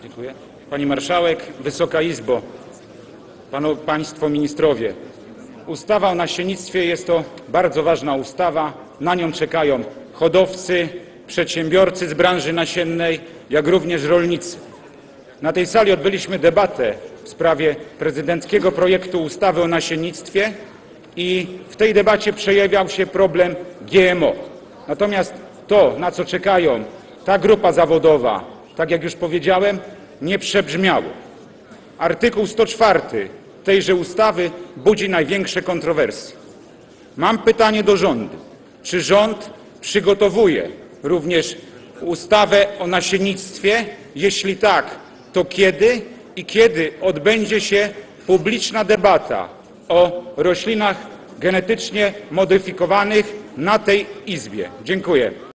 Dziękuję. Pani Marszałek, Wysoka Izbo, Państwo Ministrowie. Ustawa o nasiennictwie jest to bardzo ważna ustawa. Na nią czekają hodowcy, przedsiębiorcy z branży nasiennej, jak również rolnicy. Na tej sali odbyliśmy debatę w sprawie prezydenckiego projektu ustawy o nasiennictwie i w tej debacie przejawiał się problem GMO. Natomiast to, na co czekają ta grupa zawodowa, tak jak już powiedziałem, nie przebrzmiało. Artykuł 104 tejże ustawy budzi największe kontrowersje. Mam pytanie do rządu. Czy rząd przygotowuje również ustawę o nasiennictwie? Jeśli tak, to kiedy i kiedy odbędzie się publiczna debata o roślinach genetycznie modyfikowanych na tej Izbie? Dziękuję.